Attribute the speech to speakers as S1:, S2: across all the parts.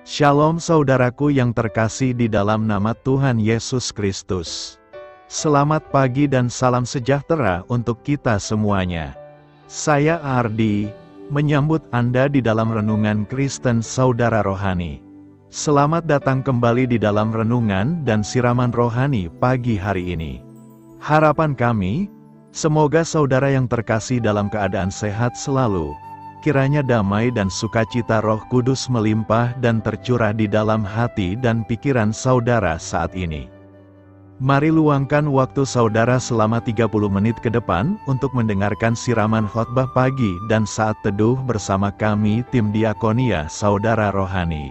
S1: Shalom saudaraku yang terkasih di dalam nama Tuhan Yesus Kristus. Selamat pagi dan salam sejahtera untuk kita semuanya. Saya Ardi, menyambut Anda di dalam Renungan Kristen Saudara Rohani. Selamat datang kembali di dalam renungan dan siraman rohani pagi hari ini. Harapan kami, semoga saudara yang terkasih dalam keadaan sehat selalu. Kiranya damai dan sukacita Roh Kudus melimpah dan tercurah di dalam hati dan pikiran saudara saat ini. Mari luangkan waktu saudara selama 30 menit ke depan untuk mendengarkan siraman khotbah pagi dan saat teduh bersama kami tim Diakonia Saudara Rohani.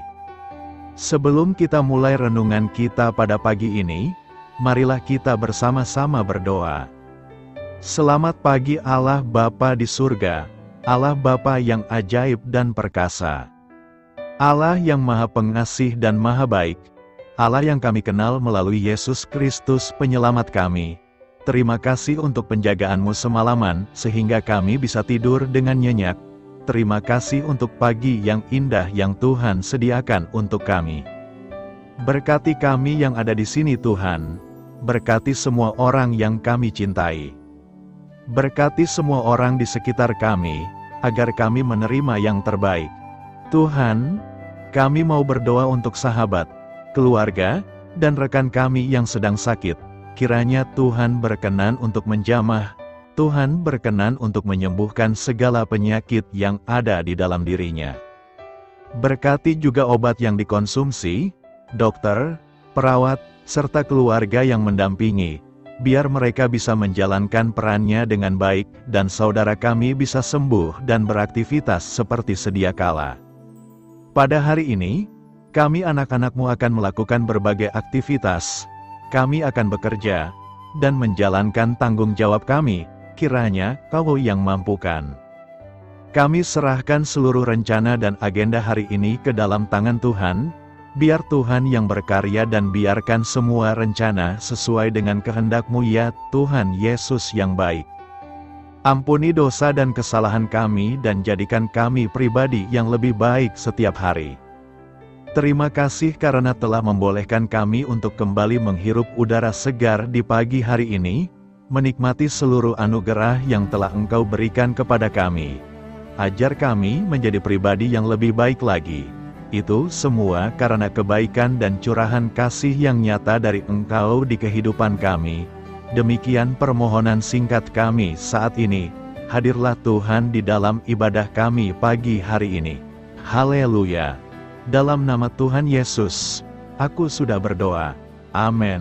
S1: Sebelum kita mulai renungan kita pada pagi ini, marilah kita bersama-sama berdoa. Selamat pagi Allah Bapa di surga, Allah Bapa yang ajaib dan perkasa. Allah yang maha pengasih dan maha baik. Allah yang kami kenal melalui Yesus Kristus penyelamat kami. Terima kasih untuk penjagaan-Mu semalaman, sehingga kami bisa tidur dengan nyenyak. Terima kasih untuk pagi yang indah yang Tuhan sediakan untuk kami. Berkati kami yang ada di sini Tuhan. Berkati semua orang yang kami cintai. Berkati semua orang di sekitar kami, agar kami menerima yang terbaik. Tuhan, kami mau berdoa untuk sahabat, keluarga, dan rekan kami yang sedang sakit. Kiranya Tuhan berkenan untuk menjamah, Tuhan berkenan untuk menyembuhkan segala penyakit yang ada di dalam dirinya. Berkati juga obat yang dikonsumsi, dokter, perawat, serta keluarga yang mendampingi, biar mereka bisa menjalankan perannya dengan baik, dan saudara kami bisa sembuh dan beraktivitas seperti sedia kala. Pada hari ini, kami anak-anak-Mu akan melakukan berbagai aktivitas. Kami akan bekerja, dan menjalankan tanggung jawab kami, kiranya Kau yang mampukan. Kami serahkan seluruh rencana dan agenda hari ini ke dalam tangan Tuhan. Biar Tuhan yang berkarya dan biarkan semua rencana sesuai dengan kehendak-Mu ya Tuhan Yesus yang baik. Ampuni dosa dan kesalahan kami dan jadikan kami pribadi yang lebih baik setiap hari. Terima kasih karena telah membolehkan kami untuk kembali menghirup udara segar di pagi hari ini, menikmati seluruh anugerah yang telah Engkau berikan kepada kami. Ajar kami menjadi pribadi yang lebih baik lagi. Itu semua karena kebaikan dan curahan kasih yang nyata dari Engkau di kehidupan kami. Demikian permohonan singkat kami saat ini. Hadirlah Tuhan di dalam ibadah kami pagi hari ini. Haleluya. Dalam nama Tuhan Yesus, aku sudah berdoa. Amin.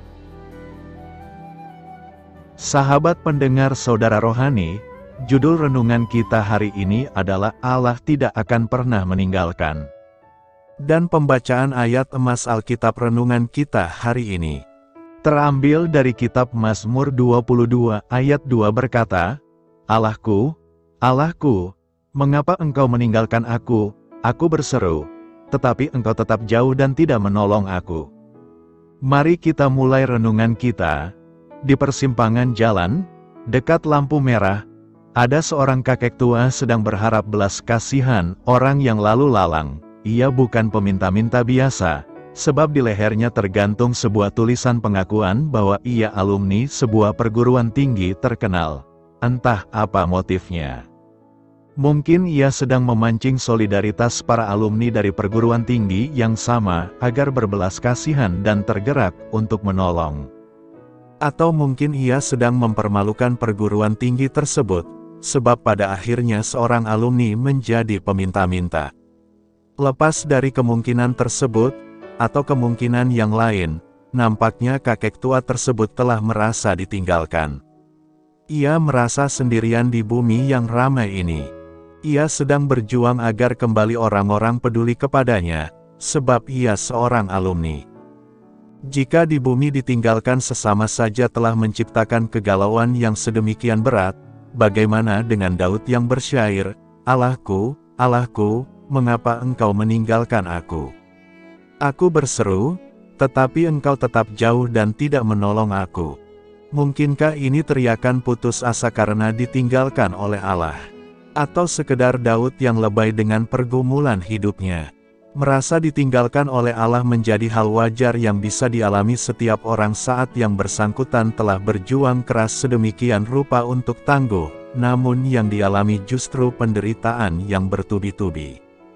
S1: Sahabat pendengar saudara rohani, judul renungan kita hari ini adalah Allah tidak akan pernah meninggalkan. Dan pembacaan ayat emas Alkitab renungan kita hari ini terambil dari kitab Mazmur 22 ayat 2 berkata, Allahku, Allahku, mengapa Engkau meninggalkan aku? Aku berseru, tetapi Engkau tetap jauh dan tidak menolong aku. Mari kita mulai renungan kita. Di persimpangan jalan, dekat lampu merah, ada seorang kakek tua sedang berharap belas kasihan orang yang lalu lalang. Ia bukan peminta-minta biasa, sebab di lehernya tergantung sebuah tulisan pengakuan bahwa ia alumni sebuah perguruan tinggi terkenal. Entah apa motifnya. Mungkin ia sedang memancing solidaritas para alumni dari perguruan tinggi yang sama, agar berbelas kasihan dan tergerak untuk menolong. Atau mungkin ia sedang mempermalukan perguruan tinggi tersebut, sebab pada akhirnya seorang alumni menjadi peminta-minta. Lepas dari kemungkinan tersebut, atau kemungkinan yang lain, nampaknya kakek tua tersebut telah merasa ditinggalkan. Ia merasa sendirian di bumi yang ramai ini. Ia sedang berjuang agar kembali orang-orang peduli kepadanya, sebab ia seorang alumni. Jika di bumi ditinggalkan sesama saja telah menciptakan kegalauan yang sedemikian berat, bagaimana dengan Daud yang bersyair, Allahku, Allahku, mengapa Engkau meninggalkan aku? Aku berseru, tetapi Engkau tetap jauh dan tidak menolong aku. Mungkinkah ini teriakan putus asa karena ditinggalkan oleh Allah? Atau sekedar Daud yang lebay dengan pergumulan hidupnya?
S2: Merasa ditinggalkan oleh Allah menjadi hal wajar yang bisa dialami setiap orang saat yang bersangkutan telah berjuang keras sedemikian rupa untuk tangguh, namun yang dialami justru penderitaan yang bertubi-tubi.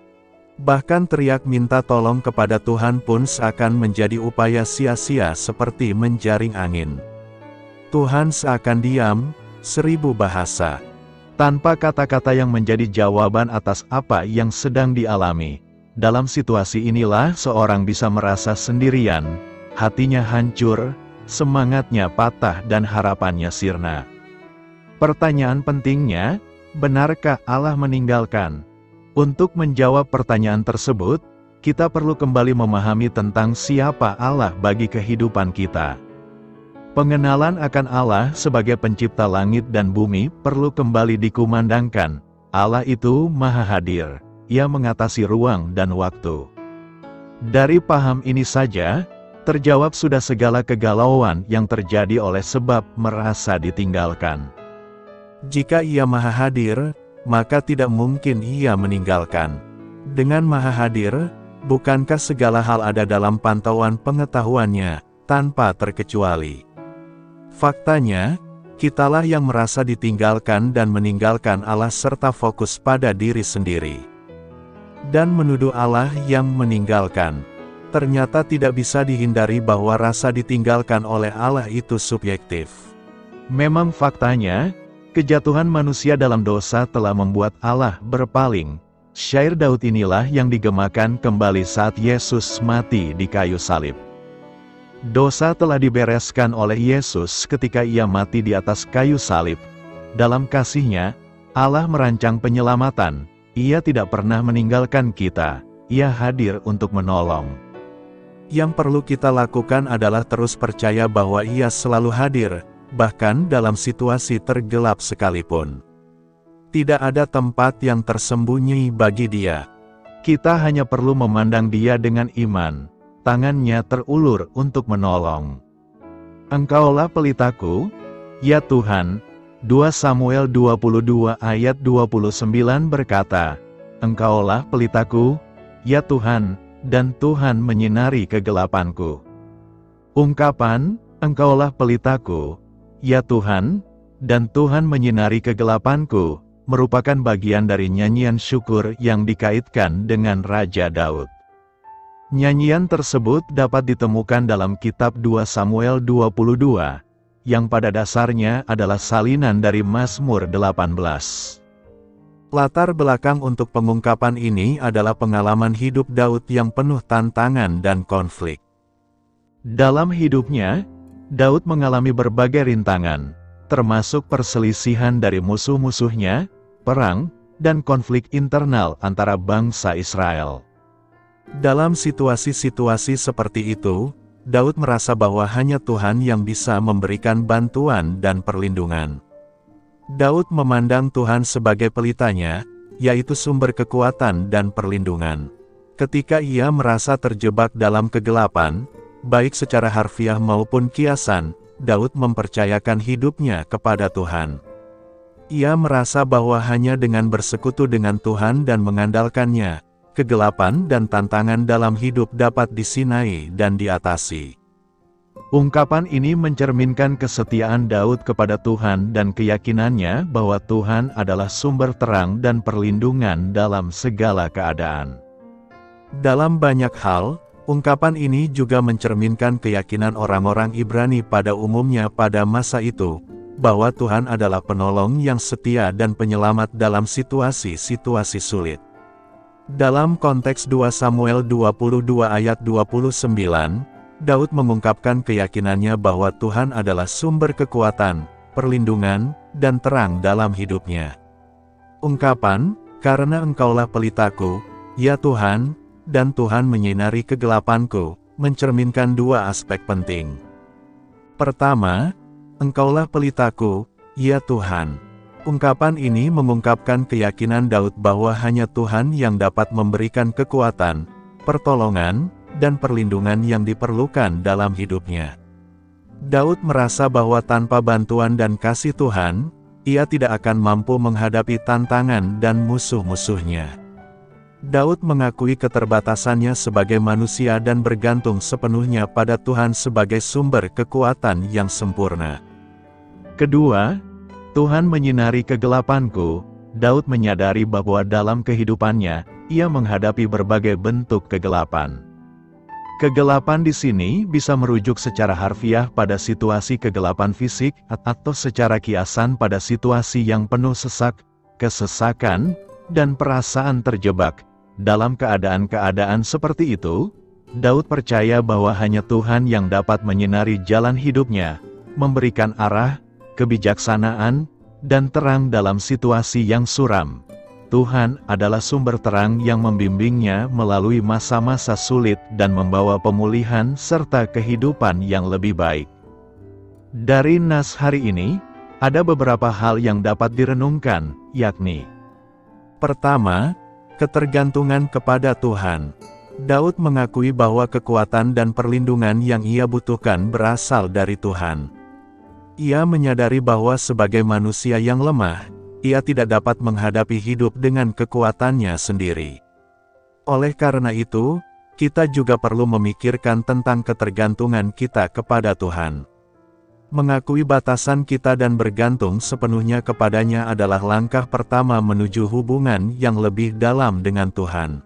S2: Bahkan teriak minta tolong kepada Tuhan pun seakan menjadi upaya sia-sia seperti menjaring angin. Tuhan seakan diam, 1000 bahasa.
S1: Tanpa kata-kata yang menjadi jawaban atas apa yang sedang dialami. Dalam situasi inilah seorang bisa merasa sendirian, hatinya hancur, semangatnya patah dan harapannya sirna. Pertanyaan pentingnya, benarkah Allah meninggalkan? Untuk menjawab pertanyaan tersebut, kita perlu kembali memahami tentang siapa Allah bagi kehidupan kita. Pengenalan akan Allah sebagai pencipta langit dan bumi perlu kembali dikumandangkan. Allah itu Maha Hadir. Ia mengatasi ruang dan waktu. Dari paham ini saja, terjawab sudah segala kegalauan yang terjadi oleh sebab merasa ditinggalkan.
S2: Jika Ia Maha Hadir, maka tidak mungkin Ia meninggalkan. Dengan Maha Hadir, bukankah segala hal ada dalam pantauan pengetahuannya, tanpa terkecuali? Faktanya, kitalah yang merasa ditinggalkan dan meninggalkan Allah serta fokus pada diri sendiri. Dan menuduh Allah yang meninggalkan. Ternyata tidak bisa dihindari bahwa rasa ditinggalkan oleh Allah itu subjektif.
S1: Memang faktanya, kejatuhan manusia dalam dosa telah membuat Allah berpaling. Syair Daud inilah yang digemakan kembali saat Yesus mati di kayu salib. Dosa telah dibereskan oleh Yesus ketika Ia mati di atas kayu salib. Dalam kasih-Nya, Allah merancang penyelamatan. Ia tidak pernah meninggalkan kita, Ia hadir untuk menolong.
S2: Yang perlu kita lakukan adalah terus percaya bahwa Ia selalu hadir, bahkan dalam situasi tergelap sekalipun. Tidak ada tempat yang tersembunyi bagi Dia.
S1: Kita hanya perlu memandang Dia dengan iman, tangan-Nya terulur untuk menolong. Engkaulah pelitaku, ya Tuhan. 2 Samuel 22 ayat 29 berkata, Engkaulah pelitaku, ya Tuhan, dan Tuhan menyinari kegelapanku. Ungkapan, Engkaulah pelitaku, ya Tuhan, dan Tuhan menyinari kegelapanku, merupakan bagian dari nyanyian syukur yang dikaitkan dengan Raja Daud. Nyanyian tersebut dapat ditemukan dalam kitab 2 Samuel 22, yang pada dasarnya adalah salinan dari Mazmur 18.
S2: Latar belakang untuk pengungkapan ini adalah pengalaman hidup Daud yang penuh tantangan dan konflik.
S1: Dalam hidupnya, Daud mengalami berbagai rintangan, termasuk perselisihan dari musuh-musuhnya, perang, dan konflik internal antara bangsa Israel.
S2: Dalam situasi-situasi seperti itu, Daud merasa bahwa hanya Tuhan yang bisa memberikan bantuan dan perlindungan. Daud memandang Tuhan sebagai pelitanya, yaitu sumber kekuatan dan perlindungan. Ketika ia merasa terjebak dalam kegelapan, baik secara harfiah maupun kiasan, Daud mempercayakan hidupnya kepada Tuhan. Ia merasa bahwa hanya dengan bersekutu dengan Tuhan dan mengandalkannya, kegelapan dan tantangan dalam hidup dapat disinai dan diatasi.
S1: Ungkapan ini mencerminkan kesetiaan Daud kepada Tuhan dan keyakinannya bahwa Tuhan adalah sumber terang dan perlindungan dalam segala keadaan.
S2: Dalam banyak hal, ungkapan ini juga mencerminkan keyakinan orang-orang Ibrani pada umumnya pada masa itu, bahwa Tuhan adalah penolong yang setia dan penyelamat dalam situasi-situasi sulit. Dalam konteks 2 Samuel 22 ayat 29, Daud mengungkapkan keyakinannya bahwa Tuhan adalah sumber kekuatan, perlindungan, dan terang dalam hidupnya. Ungkapan, "Karena Engkaulah pelitaku, ya Tuhan, dan Tuhan menyinari kegelapanku," mencerminkan dua aspek penting. Pertama, Engkaulah pelitaku, ya Tuhan. Ungkapan ini mengungkapkan keyakinan Daud bahwa hanya Tuhan yang dapat memberikan kekuatan, pertolongan, dan perlindungan yang diperlukan dalam hidupnya. Daud merasa bahwa tanpa bantuan dan kasih Tuhan, ia tidak akan mampu menghadapi tantangan dan musuh-musuhnya. Daud mengakui keterbatasannya sebagai manusia dan bergantung sepenuhnya pada Tuhan sebagai sumber kekuatan yang sempurna.
S1: Kedua, Tuhan menyinari kegelapanku. Daud menyadari bahwa dalam kehidupannya, ia menghadapi berbagai bentuk kegelapan. Kegelapan di sini bisa merujuk secara harfiah pada situasi kegelapan fisik, atau secara kiasan pada situasi yang penuh sesak, kesesakan, dan perasaan terjebak. Dalam keadaan-keadaan seperti itu, Daud percaya bahwa hanya Tuhan yang dapat menyinari jalan hidupnya, memberikan arah, kebijaksanaan, dan terang dalam situasi yang suram. Tuhan adalah sumber terang yang membimbingnya melalui masa-masa sulit dan membawa pemulihan serta kehidupan yang lebih baik. Dari nas hari ini, ada beberapa hal yang dapat direnungkan, yakni:
S2: Pertama, ketergantungan kepada Tuhan. Daud mengakui bahwa kekuatan dan perlindungan yang ia butuhkan berasal dari Tuhan. Ia menyadari bahwa sebagai manusia yang lemah, ia tidak dapat menghadapi hidup dengan kekuatannya sendiri. Oleh karena itu, kita juga perlu memikirkan tentang ketergantungan kita kepada Tuhan. Mengakui batasan kita dan bergantung sepenuhnya kepadanya adalah langkah pertama menuju hubungan yang lebih dalam dengan Tuhan.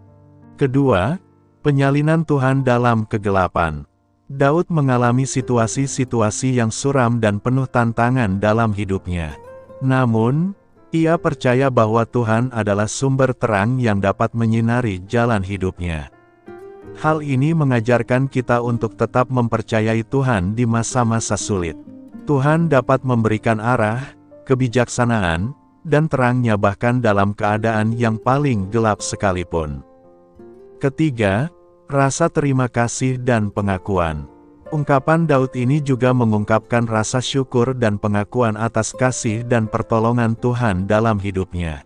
S2: Kedua, penyalinan Tuhan dalam kegelapan. Daud mengalami situasi-situasi yang suram dan penuh tantangan dalam hidupnya. Namun, ia percaya bahwa Tuhan adalah sumber terang yang dapat menyinari jalan hidupnya. Hal ini mengajarkan kita untuk tetap mempercayai Tuhan di masa-masa sulit. Tuhan dapat memberikan arah, kebijaksanaan, dan terangnya bahkan dalam keadaan yang paling gelap sekalipun. Ketiga, rasa terima kasih dan pengakuan. Ungkapan Daud ini juga mengungkapkan rasa syukur dan pengakuan atas kasih dan pertolongan Tuhan dalam hidupnya.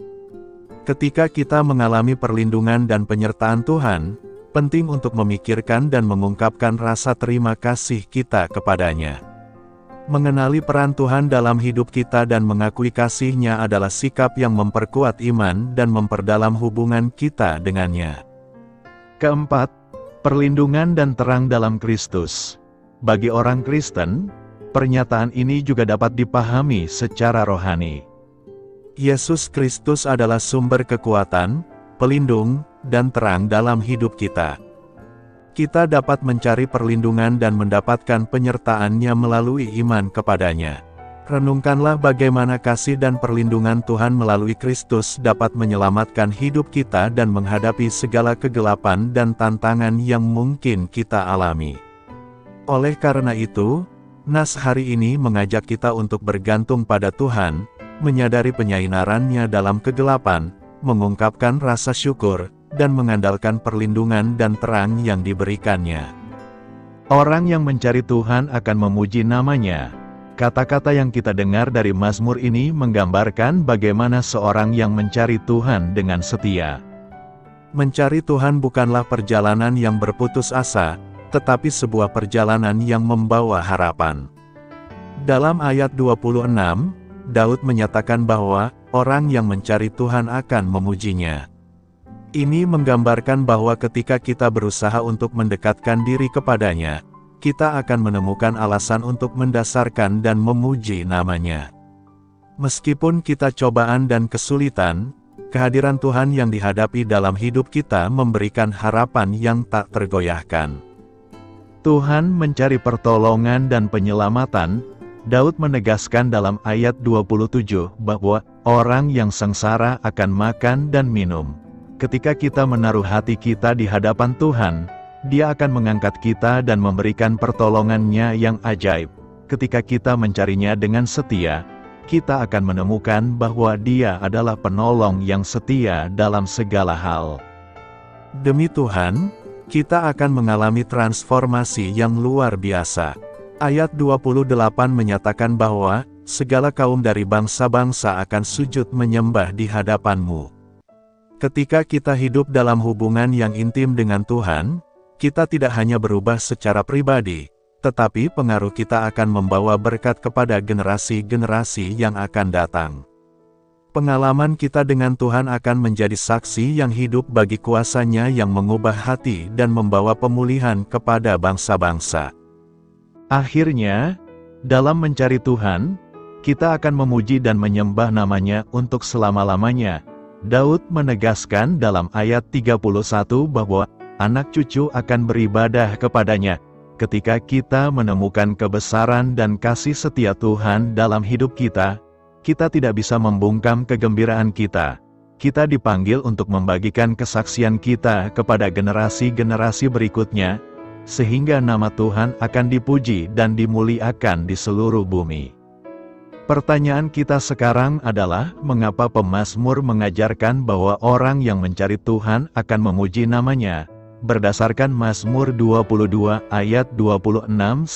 S2: Ketika kita mengalami perlindungan dan penyertaan Tuhan, penting untuk memikirkan dan mengungkapkan rasa terima kasih kita kepadanya. Mengenali peran Tuhan dalam hidup kita dan mengakui kasih-Nya adalah sikap yang memperkuat iman dan memperdalam hubungan kita dengannya.
S1: Keempat, perlindungan dan terang dalam Kristus. Bagi orang Kristen, pernyataan ini juga dapat dipahami secara rohani.
S2: Yesus Kristus adalah sumber kekuatan, pelindung, dan terang dalam hidup kita. Kita dapat mencari perlindungan dan mendapatkan penyertaan-Nya melalui iman kepadanya. Renungkanlah bagaimana kasih dan perlindungan Tuhan melalui Kristus dapat menyelamatkan hidup kita dan menghadapi segala kegelapan dan tantangan yang mungkin kita alami. Oleh karena itu, nas hari ini mengajak kita untuk bergantung pada Tuhan, menyadari penyinaran-Nya dalam kegelapan, mengungkapkan rasa syukur, dan mengandalkan perlindungan dan terang yang diberikan-Nya.
S1: Orang yang mencari Tuhan akan memuji nama-Nya. Kata-kata yang kita dengar dari Mazmur ini menggambarkan bagaimana seorang yang mencari Tuhan dengan setia.
S2: Mencari Tuhan bukanlah perjalanan yang berputus asa, tetapi sebuah perjalanan yang membawa harapan. Dalam ayat 26, Daud menyatakan bahwa orang yang mencari Tuhan akan memuji-Nya. Ini menggambarkan bahwa ketika kita berusaha untuk mendekatkan diri kepadanya, kita akan menemukan alasan untuk mendasarkan dan memuji nama-Nya. Meskipun kita cobaan dan kesulitan, kehadiran Tuhan yang dihadapi dalam hidup kita memberikan harapan yang tak tergoyahkan.
S1: Tuhan mencari pertolongan dan penyelamatan. Daud menegaskan dalam ayat 27 bahwa orang yang sengsara akan makan dan minum. Ketika kita menaruh hati kita di hadapan Tuhan, Dia akan mengangkat kita dan memberikan pertolongan-Nya yang ajaib. Ketika kita mencari-Nya dengan setia, kita akan menemukan bahwa Dia adalah penolong yang setia dalam segala hal.
S2: Demi Tuhan, kita akan mengalami transformasi yang luar biasa. Ayat 28 menyatakan bahwa segala kaum dari bangsa-bangsa akan sujud menyembah di hadapan-Mu. Ketika kita hidup dalam hubungan yang intim dengan Tuhan, kita tidak hanya berubah secara pribadi, tetapi pengaruh kita akan membawa berkat kepada generasi-generasi yang akan datang. Pengalaman kita dengan Tuhan akan menjadi saksi yang hidup bagi kuasa-Nya yang mengubah hati dan membawa pemulihan kepada bangsa-bangsa.
S1: Akhirnya, dalam mencari Tuhan, kita akan memuji dan menyembah nama-Nya untuk selama-lamanya. Daud menegaskan dalam ayat 31 bahwa anak cucu akan beribadah kepada-Nya. Ketika kita menemukan kebesaran dan kasih setia Tuhan dalam hidup kita tidak bisa membungkam kegembiraan kita. Kita dipanggil untuk membagikan kesaksian kita kepada generasi-generasi berikutnya, sehingga nama Tuhan akan dipuji dan dimuliakan di seluruh bumi. Pertanyaan kita sekarang adalah, mengapa pemazmur mengajarkan bahwa orang yang mencari Tuhan akan memuji nama-Nya? Berdasarkan Mazmur 22 ayat 26-32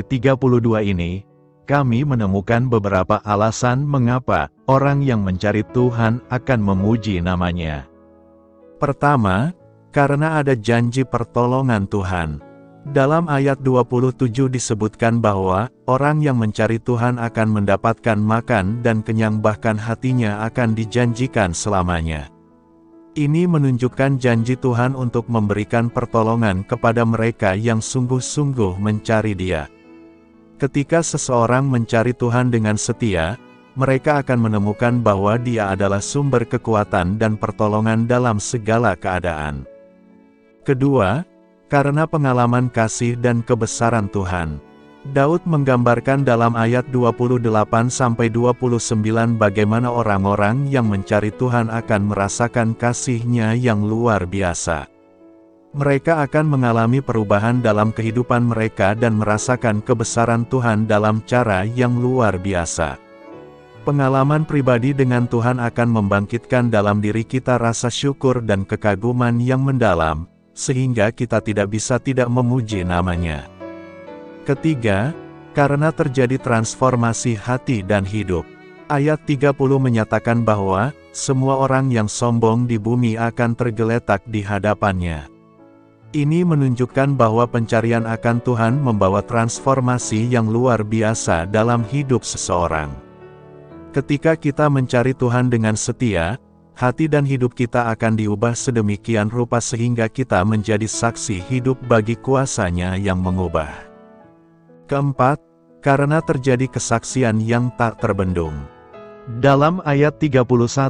S1: ini, kami menemukan beberapa alasan mengapa orang yang mencari Tuhan akan memuji nama-Nya.
S2: Pertama, karena ada janji pertolongan Tuhan. Dalam ayat 27 disebutkan bahwa orang yang mencari Tuhan akan mendapatkan makan dan kenyang, bahkan hatinya akan dijanjikan selamanya. Ini menunjukkan janji Tuhan untuk memberikan pertolongan kepada mereka yang sungguh-sungguh mencari Dia. Ketika seseorang mencari Tuhan dengan setia, mereka akan menemukan bahwa Dia adalah sumber kekuatan dan pertolongan dalam segala keadaan. Kedua, karena pengalaman kasih dan kebesaran Tuhan. Daud menggambarkan dalam ayat 28-29 bagaimana orang-orang yang mencari Tuhan akan merasakan kasih-Nya yang luar biasa. Mereka akan mengalami perubahan dalam kehidupan mereka dan merasakan kebesaran Tuhan dalam cara yang luar biasa. Pengalaman pribadi dengan Tuhan akan membangkitkan dalam diri kita rasa syukur dan kekaguman yang mendalam, sehingga kita tidak bisa tidak memuji nama-Nya. Ketiga, karena terjadi transformasi hati dan hidup. Ayat 30 menyatakan bahwa semua orang yang sombong di bumi akan tergeletak di hadapan-Nya. Ini menunjukkan bahwa pencarian akan Tuhan membawa transformasi yang luar biasa dalam hidup seseorang. Ketika kita mencari Tuhan dengan setia, hati dan hidup kita akan diubah sedemikian rupa sehingga kita menjadi saksi hidup bagi kuasa-Nya yang mengubah. Keempat, karena terjadi kesaksian yang tak terbendung.
S1: Dalam ayat 31,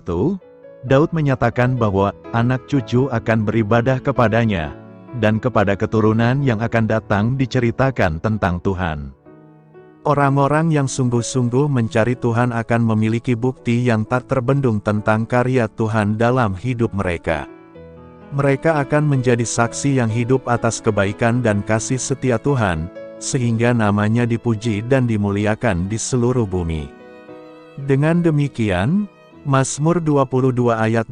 S1: Daud menyatakan bahwa anak cucu akan beribadah kepada-Nya, dan kepada keturunan yang akan datang diceritakan tentang Tuhan.
S2: Orang-orang yang sungguh-sungguh mencari Tuhan akan memiliki bukti yang tak terbendung tentang karya Tuhan dalam hidup mereka. Mereka akan menjadi saksi yang hidup atas kebaikan dan kasih setia Tuhan, sehingga nama-Nya dipuji dan dimuliakan di seluruh bumi. Dengan demikian, Mazmur 22 ayat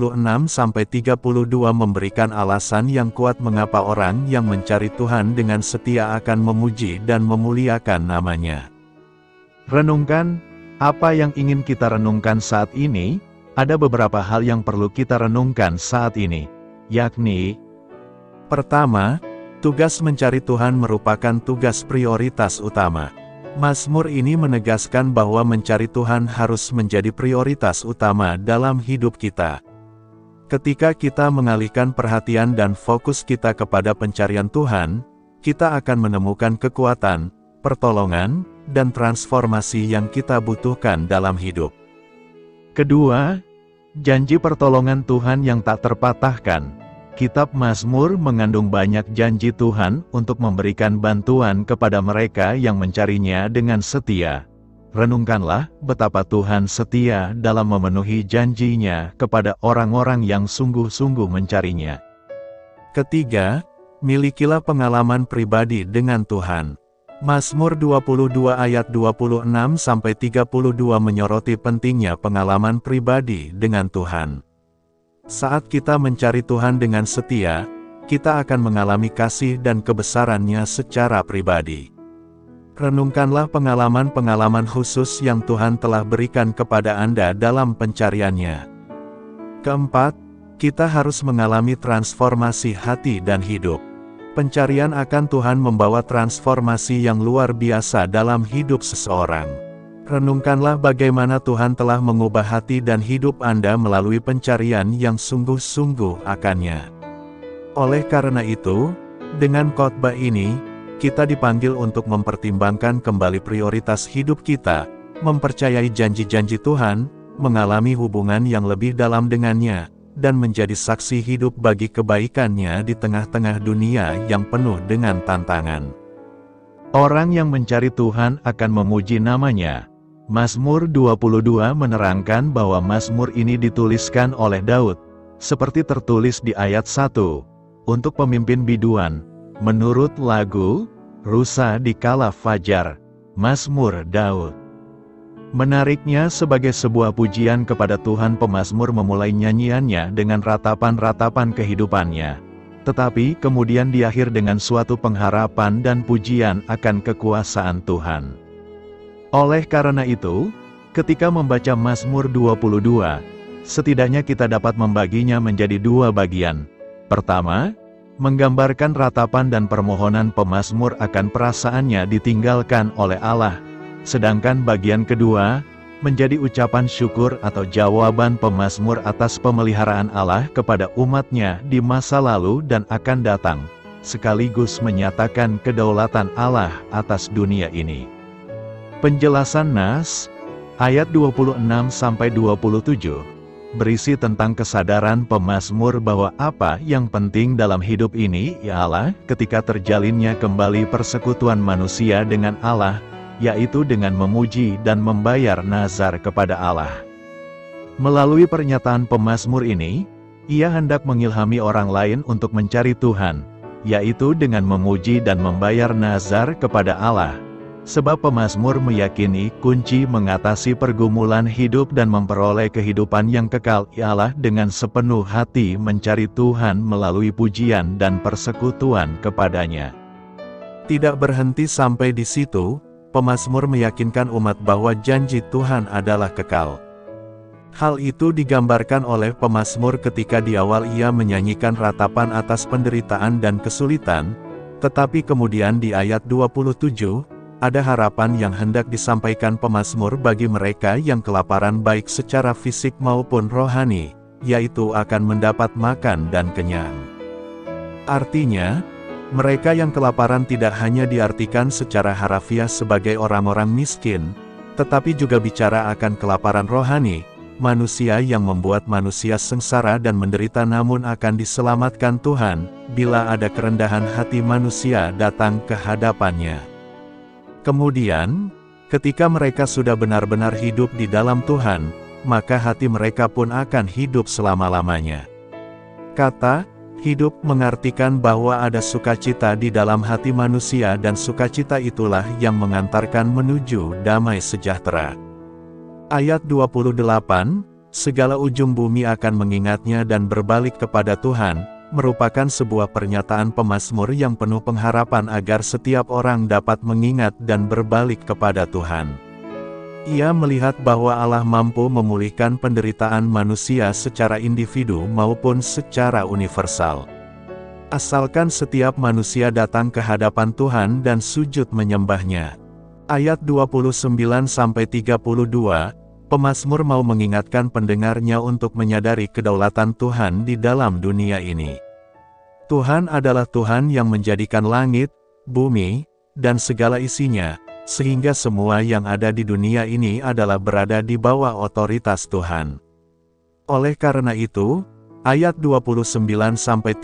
S2: 26-32 memberikan alasan yang kuat mengapa orang yang mencari Tuhan dengan setia akan memuji dan memuliakan nama-Nya.
S1: Renungkan, apa yang ingin kita renungkan saat ini? Ada beberapa hal yang perlu kita renungkan saat ini, yakni:
S2: pertama, tugas mencari Tuhan merupakan tugas prioritas utama. Mazmur ini menegaskan bahwa mencari Tuhan harus menjadi prioritas utama dalam hidup kita. Ketika kita mengalihkan perhatian dan fokus kita kepada pencarian Tuhan, kita akan menemukan kekuatan, pertolongan, dan transformasi yang kita butuhkan dalam hidup.
S1: Kedua, janji pertolongan Tuhan yang tak terpatahkan. Kitab Mazmur mengandung banyak janji Tuhan untuk memberikan bantuan kepada mereka yang mencari-Nya dengan setia. Renungkanlah betapa Tuhan setia dalam memenuhi janji-Nya kepada orang-orang yang sungguh-sungguh mencari-Nya.
S2: Ketiga, milikilah pengalaman pribadi dengan Tuhan. Mazmur 22 ayat 26-32 menyoroti pentingnya pengalaman pribadi dengan Tuhan. Saat kita mencari Tuhan dengan setia, kita akan mengalami kasih dan kebesaran-Nya secara pribadi. Renungkanlah pengalaman-pengalaman khusus yang Tuhan telah berikan kepada Anda dalam pencarian-Nya. Keempat, kita harus mengalami transformasi hati dan hidup. Pencarian akan Tuhan membawa transformasi yang luar biasa dalam hidup seseorang. Renungkanlah bagaimana Tuhan telah mengubah hati dan hidup Anda melalui pencarian yang sungguh-sungguh akannya. Oleh karena itu, dengan khotbah ini, kita dipanggil untuk mempertimbangkan kembali prioritas hidup kita, mempercayai janji-janji Tuhan, mengalami hubungan yang lebih dalam dengannya, dan menjadi saksi hidup bagi kebaikannya di tengah-tengah dunia yang penuh dengan tantangan.
S1: Orang yang mencari Tuhan akan memuji namanya. Mazmur 22 menerangkan bahwa Mazmur ini dituliskan oleh Daud, seperti tertulis di ayat 1, untuk pemimpin biduan, menurut lagu, Rusa di Kala Fajar, Mazmur Daud. Menariknya sebagai sebuah pujian kepada Tuhan, pemazmur memulai nyanyiannya dengan ratapan-ratapan kehidupannya. Tetapi kemudian diakhir dengan suatu pengharapan dan pujian akan kekuasaan Tuhan. Oleh karena itu, ketika membaca Mazmur 22, setidaknya kita dapat membaginya menjadi dua bagian. Pertama, menggambarkan ratapan dan permohonan pemazmur akan perasaannya ditinggalkan oleh Allah. Sedangkan bagian kedua, menjadi ucapan syukur atau jawaban pemazmur atas pemeliharaan Allah kepada umatnya di masa lalu dan akan datang, sekaligus menyatakan kedaulatan Allah atas dunia ini. Penjelasan Nas, ayat 26-27, berisi tentang kesadaran pemazmur bahwa apa yang penting dalam hidup ini ialah ketika terjalinnya kembali persekutuan manusia dengan Allah, yaitu dengan memuji dan membayar nazar kepada Allah. Melalui pernyataan pemazmur ini, ia hendak mengilhami orang lain untuk mencari Tuhan, yaitu dengan memuji dan membayar nazar kepada Allah. Sebab pemazmur meyakini kunci mengatasi pergumulan hidup dan memperoleh kehidupan yang kekal ialah dengan sepenuh hati mencari Tuhan melalui pujian dan persekutuan kepadanya.
S2: Tidak berhenti sampai di situ, pemazmur meyakinkan umat bahwa janji Tuhan adalah kekal. Hal itu digambarkan oleh pemazmur ketika di awal ia menyanyikan ratapan atas penderitaan dan kesulitan, tetapi kemudian di ayat 27, ada harapan yang hendak disampaikan pemazmur bagi mereka yang kelaparan baik secara fisik maupun rohani, yaitu akan mendapat makan dan kenyang. Artinya, mereka yang kelaparan tidak hanya diartikan secara harafiah sebagai orang-orang miskin, tetapi juga bicara akan kelaparan rohani, manusia yang membuat manusia sengsara dan menderita namun akan diselamatkan Tuhan, bila ada kerendahan hati manusia datang ke hadapannya. Kemudian, ketika mereka sudah benar-benar hidup di dalam Tuhan, maka hati mereka pun akan hidup selama-lamanya. Kata hidup mengartikan bahwa ada sukacita di dalam hati manusia dan sukacita itulah yang mengantarkan menuju damai sejahtera. Ayat 28, segala ujung bumi akan mengingatnya dan berbalik kepada Tuhan, merupakan sebuah pernyataan pemazmur yang penuh pengharapan agar setiap orang dapat mengingat dan berbalik kepada Tuhan. Ia melihat bahwa Allah mampu memulihkan penderitaan manusia secara individu maupun secara universal. Asalkan setiap manusia datang ke hadapan Tuhan dan sujud menyembahnya. Ayat 29-32, pemazmur mau mengingatkan pendengarnya untuk menyadari kedaulatan Tuhan di dalam dunia ini. Tuhan adalah Tuhan yang menjadikan langit, bumi, dan segala isinya, sehingga semua yang ada di dunia ini adalah berada di bawah otoritas Tuhan. Oleh karena itu, ayat 29-32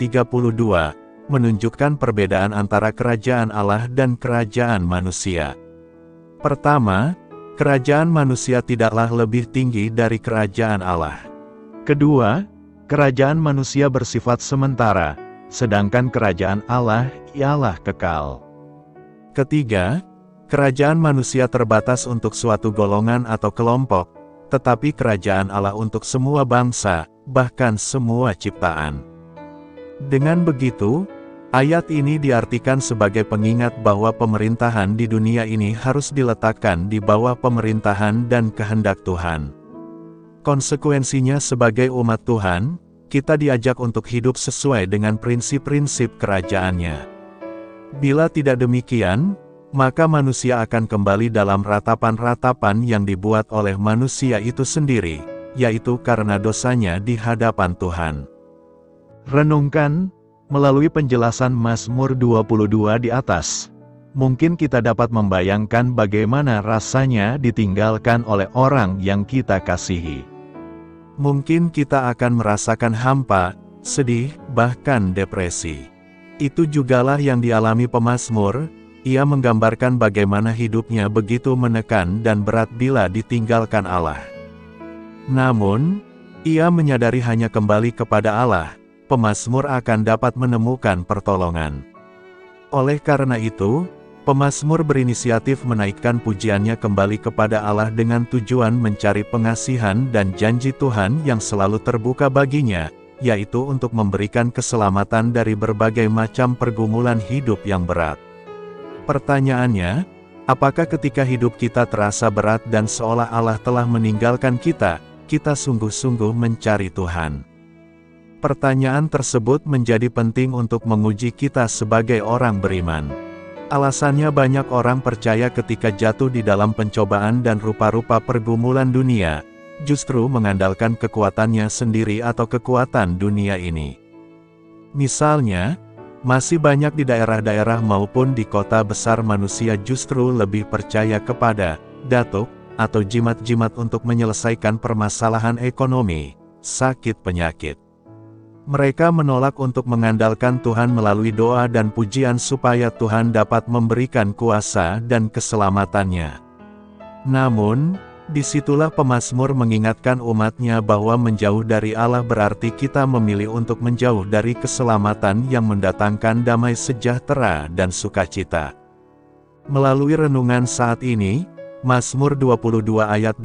S2: menunjukkan perbedaan antara kerajaan Allah dan kerajaan manusia. Pertama, kerajaan manusia tidaklah lebih tinggi dari kerajaan Allah.
S1: Kedua, kerajaan manusia bersifat sementara, sedangkan kerajaan Allah ialah kekal.
S2: Ketiga, kerajaan manusia terbatas untuk suatu golongan atau kelompok, tetapi kerajaan Allah untuk semua bangsa, bahkan semua ciptaan. Dengan begitu, ayat ini diartikan sebagai pengingat bahwa pemerintahan di dunia ini harus diletakkan di bawah pemerintahan dan kehendak Tuhan. Konsekuensinya sebagai umat Tuhan, kita diajak untuk hidup sesuai dengan prinsip-prinsip kerajaannya. Bila tidak demikian, maka manusia akan kembali dalam ratapan-ratapan yang dibuat oleh manusia itu sendiri, yaitu karena dosanya di hadapan Tuhan.
S1: Renungkan, melalui penjelasan Mazmur 22 di atas, mungkin kita dapat membayangkan bagaimana rasanya ditinggalkan oleh orang yang kita kasihi.
S2: Mungkin kita akan merasakan hampa, sedih, bahkan depresi. Itu jugalah yang dialami pemazmur. Ia menggambarkan bagaimana hidupnya begitu menekan dan berat bila ditinggalkan Allah. Namun, ia menyadari hanya kembali kepada Allah, pemazmur akan dapat menemukan pertolongan. Oleh karena itu, pemazmur berinisiatif menaikkan pujiannya kembali kepada Allah dengan tujuan mencari pengasihan dan janji Tuhan yang selalu terbuka baginya, yaitu untuk memberikan keselamatan dari berbagai macam pergumulan hidup yang berat. Pertanyaannya, apakah ketika hidup kita terasa berat dan seolah Allah telah meninggalkan kita, kita sungguh-sungguh mencari Tuhan? Pertanyaan tersebut menjadi penting untuk menguji kita sebagai orang beriman. Alasannya banyak orang percaya ketika jatuh di dalam pencobaan dan rupa-rupa pergumulan dunia, justru mengandalkan kekuatannya sendiri atau kekuatan dunia ini. Misalnya, masih banyak di daerah-daerah maupun di kota besar manusia justru lebih percaya kepada datuk atau jimat-jimat untuk menyelesaikan permasalahan ekonomi, sakit penyakit. Mereka menolak untuk mengandalkan Tuhan melalui doa dan pujian supaya Tuhan dapat memberikan kuasa dan keselamatannya. Namun, disitulah pemazmur mengingatkan umatnya bahwa menjauh dari Allah berarti kita memilih untuk menjauh dari keselamatan yang mendatangkan damai sejahtera dan sukacita. Melalui renungan saat ini, Mazmur 22 ayat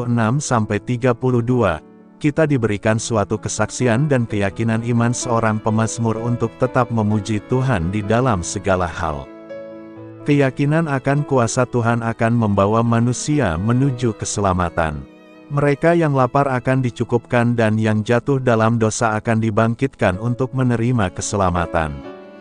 S2: 26-32, kita diberikan suatu kesaksian dan keyakinan iman seorang pemazmur untuk tetap memuji Tuhan di dalam segala hal. Keyakinan akan kuasa Tuhan akan membawa manusia menuju keselamatan. Mereka yang lapar akan dicukupkan dan yang jatuh dalam dosa akan dibangkitkan untuk menerima keselamatan.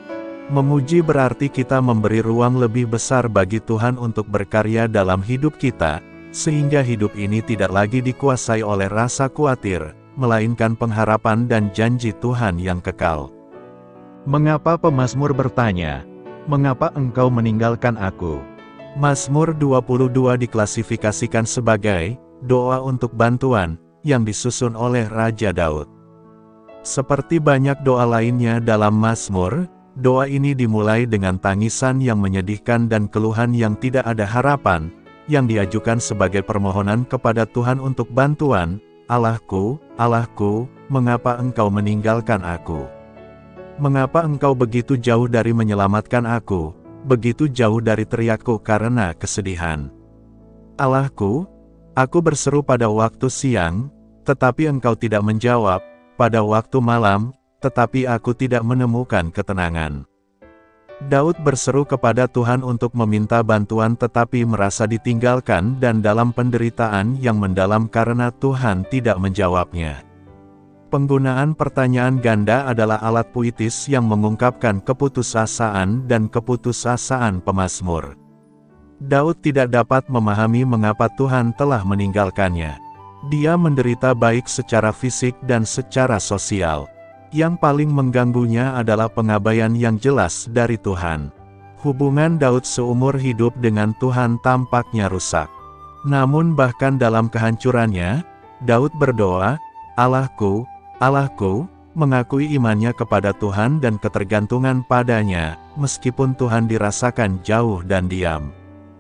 S2: Memuji berarti kita memberi ruang lebih besar bagi Tuhan untuk berkarya dalam hidup kita, sehingga hidup ini tidak lagi dikuasai oleh rasa khawatir, melainkan pengharapan dan janji Tuhan yang kekal.
S1: Mengapa pemazmur bertanya, "Mengapa engkau meninggalkan aku?"
S2: Mazmur 22 diklasifikasikan sebagai doa untuk bantuan yang disusun oleh Raja Daud. Seperti banyak doa lainnya dalam Mazmur, doa ini dimulai dengan tangisan yang menyedihkan dan keluhan yang tidak ada harapan, yang diajukan sebagai permohonan kepada Tuhan untuk bantuan. "Allahku, Allahku, mengapa engkau meninggalkan aku? Mengapa engkau begitu jauh dari menyelamatkan aku, begitu jauh dari teriakku karena kesedihan? Allahku, aku berseru pada waktu siang, tetapi engkau tidak menjawab, pada waktu malam, tetapi aku tidak menemukan ketenangan." Daud berseru kepada Tuhan untuk meminta bantuan tetapi merasa ditinggalkan dan dalam penderitaan yang mendalam karena Tuhan tidak menjawabnya. Penggunaan pertanyaan ganda adalah alat puitis yang mengungkapkan keputusasaan dan keputusasaan pemazmur. Daud tidak dapat memahami mengapa Tuhan telah meninggalkannya. Dia menderita baik secara fisik dan secara sosial. Yang paling mengganggunya adalah pengabaian yang jelas dari Tuhan. Hubungan Daud seumur hidup dengan Tuhan tampaknya rusak. Namun bahkan dalam kehancurannya, Daud berdoa, "Allahku, Allahku," mengakui imannya kepada Tuhan dan ketergantungan padanya, meskipun Tuhan dirasakan jauh dan diam.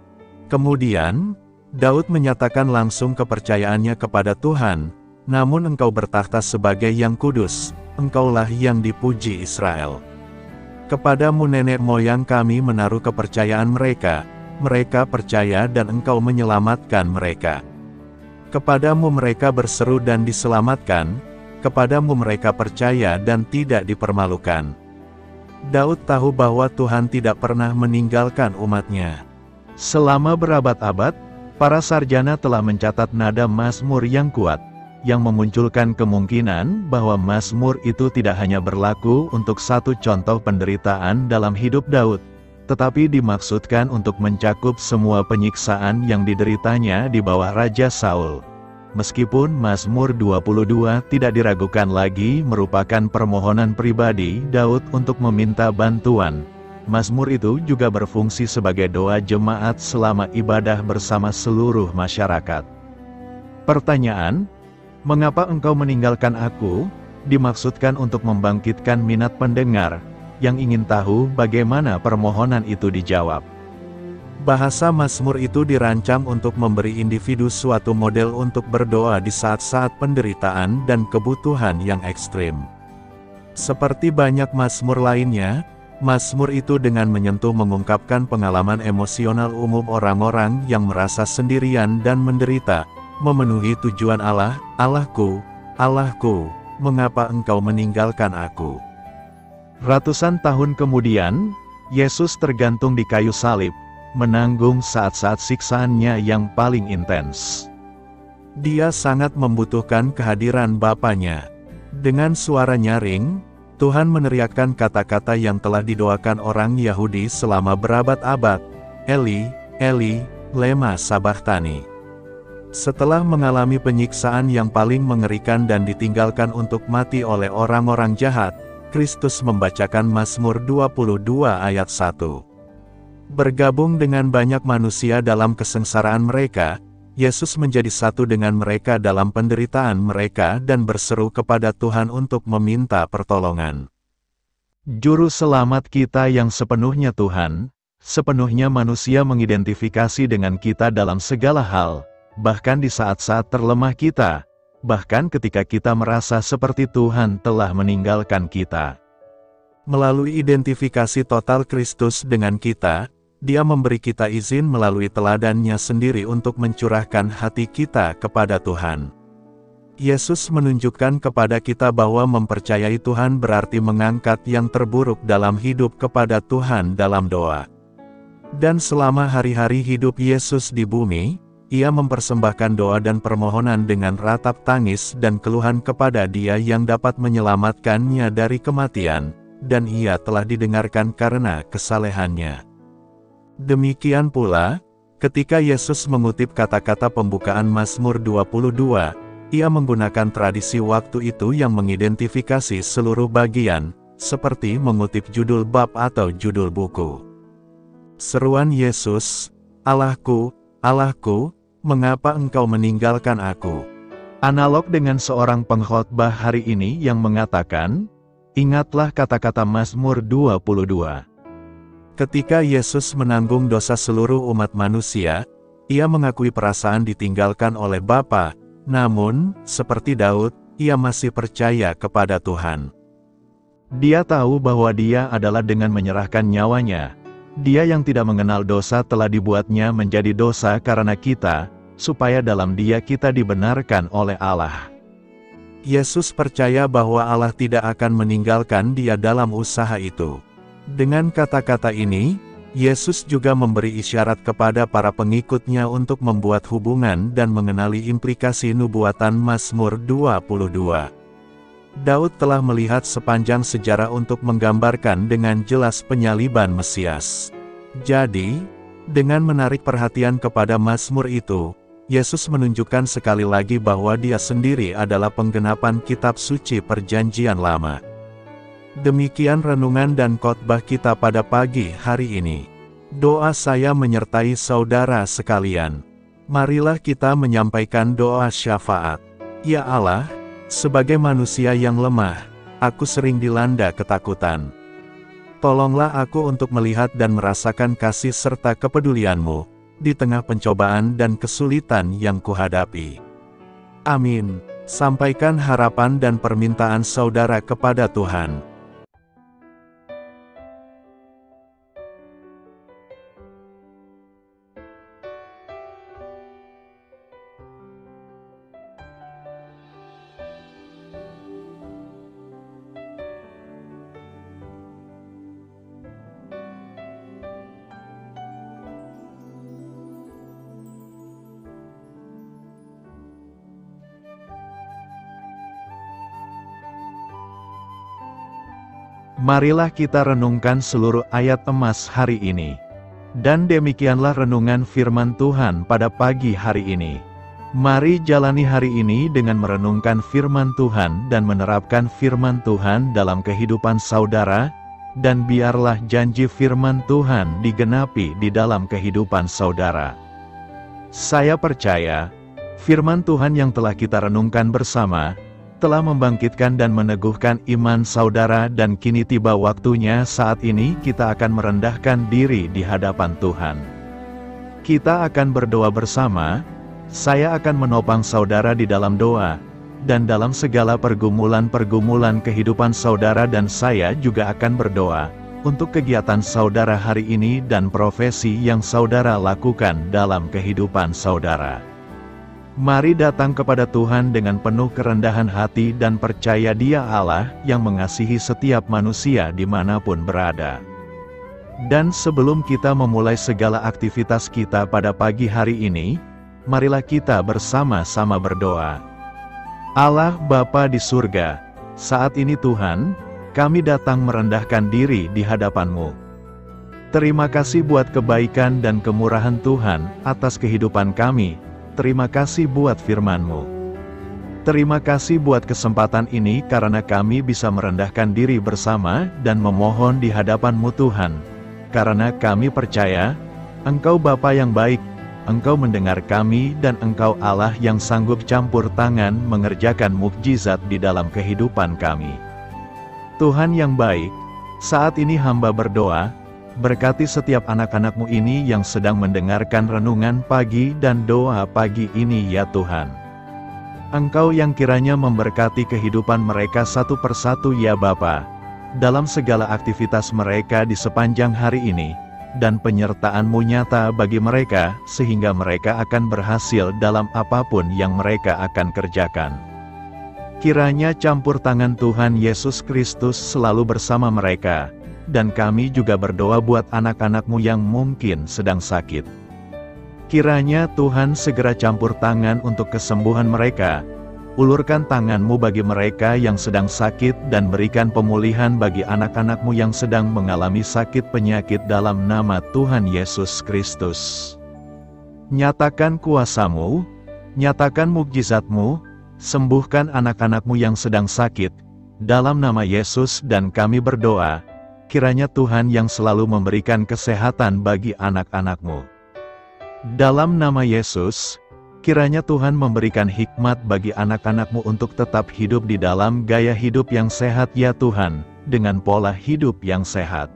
S2: Kemudian, Daud menyatakan langsung kepercayaannya kepada Tuhan, "Namun engkau bertakhta sebagai yang kudus, engkaulah yang dipuji Israel. Kepadamu nenek moyang kami menaruh kepercayaan mereka, mereka percaya dan engkau menyelamatkan mereka. Kepadamu mereka berseru dan diselamatkan, kepadamu mereka percaya dan tidak dipermalukan." Daud tahu bahwa Tuhan tidak pernah meninggalkan umatnya.
S1: Selama berabad-abad, para sarjana telah mencatat nada Mazmur yang kuat, yang memunculkan kemungkinan bahwa Mazmur itu tidak hanya berlaku untuk satu contoh penderitaan dalam hidup Daud, tetapi dimaksudkan untuk mencakup semua penyiksaan yang dideritanya di bawah Raja Saul. Meskipun Mazmur 22 tidak diragukan lagi merupakan permohonan pribadi Daud untuk meminta bantuan, Mazmur itu juga berfungsi sebagai doa jemaat selama ibadah bersama seluruh masyarakat. Pertanyaan, mengapa engkau meninggalkan aku? Dimaksudkan untuk membangkitkan minat pendengar yang ingin tahu bagaimana permohonan itu dijawab.
S2: Bahasa Mazmur itu dirancang untuk memberi individu suatu model untuk berdoa di saat-saat penderitaan dan kebutuhan yang ekstrim. Seperti banyak Mazmur lainnya, Mazmur itu dengan menyentuh mengungkapkan pengalaman emosional umum orang-orang yang merasa sendirian dan menderita, memenuhi tujuan Allah, Allahku, Allahku, mengapa engkau meninggalkan aku?
S1: Ratusan tahun kemudian, Yesus tergantung di kayu salib, menanggung saat-saat siksaannya yang paling intens.
S2: Dia sangat membutuhkan kehadiran Bapanya. Dengan suara nyaring, Tuhan meneriakkan kata-kata yang telah didoakan orang Yahudi selama berabad-abad, Eli, Eli, lema sabachthani. Setelah mengalami penyiksaan yang paling mengerikan dan ditinggalkan untuk mati oleh orang-orang jahat, Kristus membacakan Mazmur 22 ayat 1. Bergabung dengan banyak manusia dalam kesengsaraan mereka, Yesus menjadi satu dengan mereka dalam penderitaan mereka dan berseru kepada Tuhan untuk meminta pertolongan.
S1: Juru selamat kita yang sepenuhnya Tuhan, sepenuhnya manusia mengidentifikasi dengan kita dalam segala hal, bahkan di saat-saat terlemah kita. Bahkan ketika kita merasa seperti Tuhan telah meninggalkan kita.
S2: Melalui identifikasi total Kristus dengan kita, Dia memberi kita izin melalui teladannya sendiri untuk mencurahkan hati kita kepada Tuhan. Yesus menunjukkan kepada kita bahwa mempercayai Tuhan berarti mengangkat yang terburuk dalam hidup kepada Tuhan dalam doa. Dan selama hari-hari hidup Yesus di bumi, Ia mempersembahkan doa dan permohonan dengan ratap tangis dan keluhan kepada Dia yang dapat menyelamatkannya dari kematian, dan Ia telah didengarkan karena kesalehannya. Demikian pula, ketika Yesus mengutip kata-kata pembukaan Mazmur 22, Ia menggunakan tradisi waktu itu yang mengidentifikasi seluruh bagian, seperti mengutip judul bab atau judul buku. Seruan Yesus, Allahku, Allahku, mengapa engkau meninggalkan aku?
S1: Analog dengan seorang pengkhotbah hari ini yang mengatakan, ingatlah kata-kata Mazmur 22.
S2: Ketika Yesus menanggung dosa seluruh umat manusia, Ia mengakui perasaan ditinggalkan oleh Bapa, namun, seperti Daud, Ia masih percaya kepada Tuhan.
S1: Dia tahu bahwa Dia adalah dengan menyerahkan nyawanya. Dia yang tidak mengenal dosa telah dibuatnya menjadi dosa karena kita, supaya dalam Dia kita dibenarkan oleh Allah.
S2: Yesus percaya bahwa Allah tidak akan meninggalkan Dia dalam usaha itu. Dengan kata-kata ini, Yesus juga memberi isyarat kepada para pengikutnya untuk membuat hubungan dan mengenali implikasi nubuatan Mazmur 22. Daud telah melihat sepanjang sejarah untuk menggambarkan dengan jelas penyaliban Mesias. Jadi, dengan menarik perhatian kepada Mazmur itu, Yesus menunjukkan sekali lagi bahwa Dia sendiri adalah penggenapan kitab suci Perjanjian Lama. Demikian renungan dan khotbah kita pada pagi hari ini. Doa saya menyertai saudara sekalian. Marilah kita menyampaikan doa syafaat. Ya Allah, sebagai manusia yang lemah, aku sering dilanda ketakutan. Tolonglah aku untuk melihat dan merasakan kasih serta kepedulian-Mu di tengah pencobaan dan kesulitan yang kuhadapi. Amin. Sampaikan harapan dan permintaan saudara kepada Tuhan.
S1: Marilah kita renungkan seluruh ayat emas hari ini. Dan demikianlah renungan firman Tuhan pada pagi hari ini. Mari jalani hari ini dengan merenungkan firman Tuhan dan menerapkan firman Tuhan dalam kehidupan saudara, dan biarlah janji firman Tuhan digenapi di dalam kehidupan saudara. Saya percaya, firman Tuhan yang telah kita renungkan bersama, telah membangkitkan dan meneguhkan iman saudara, dan kini tiba waktunya saat ini kita akan merendahkan diri di hadapan Tuhan. Kita akan berdoa bersama, saya akan menopang saudara di dalam doa, dan dalam segala pergumulan-pergumulan kehidupan saudara, dan saya juga akan berdoa untuk kegiatan saudara hari ini dan profesi yang saudara lakukan dalam kehidupan saudara. Mari datang kepada Tuhan dengan penuh kerendahan hati dan percaya Dia Allah yang mengasihi setiap manusia dimanapun berada. Dan sebelum kita memulai segala aktivitas kita pada pagi hari ini, marilah kita bersama-sama berdoa. Allah Bapa di surga, saat ini Tuhan, kami datang merendahkan diri di hadapan-Mu. Terima kasih buat kebaikan dan kemurahan Tuhan atas kehidupan kami. Terima kasih buat firman-Mu. Terima kasih buat kesempatan ini karena kami bisa merendahkan diri bersama dan memohon di hadapan-Mu Tuhan. Karena kami percaya, Engkau Bapa yang baik, Engkau mendengar kami, dan Engkau Allah yang sanggup campur tangan mengerjakan mukjizat di dalam kehidupan kami. Tuhan yang baik, saat ini hamba berdoa, berkati setiap anak-anak-Mu ini yang sedang mendengarkan renungan pagi dan doa pagi ini ya Tuhan. Engkau yang kiranya memberkati kehidupan mereka satu persatu ya Bapa, dalam segala aktivitas mereka di sepanjang hari ini, dan penyertaan-Mu nyata bagi mereka, sehingga mereka akan berhasil dalam apapun yang mereka akan kerjakan. Kiranya campur tangan Tuhan Yesus Kristus selalu bersama mereka. Dan kami juga berdoa buat anak-anak-Mu yang mungkin sedang sakit. Kiranya Tuhan segera campur tangan untuk kesembuhan mereka. Ulurkan tangan-Mu bagi mereka yang sedang sakit, dan berikan pemulihan bagi anak-anak-Mu yang sedang mengalami sakit penyakit dalam nama Tuhan Yesus Kristus. Nyatakan kuasa-Mu, nyatakan mukjizat-Mu, sembuhkan anak-anak-Mu yang sedang sakit, dalam nama Yesus, dan kami berdoa, kiranya Tuhan yang selalu memberikan kesehatan bagi anak-anak-Mu. Dalam nama Yesus, kiranya Tuhan memberikan hikmat bagi anak-anak-Mu untuk tetap hidup di dalam gaya hidup yang sehat ya Tuhan, dengan pola hidup yang sehat.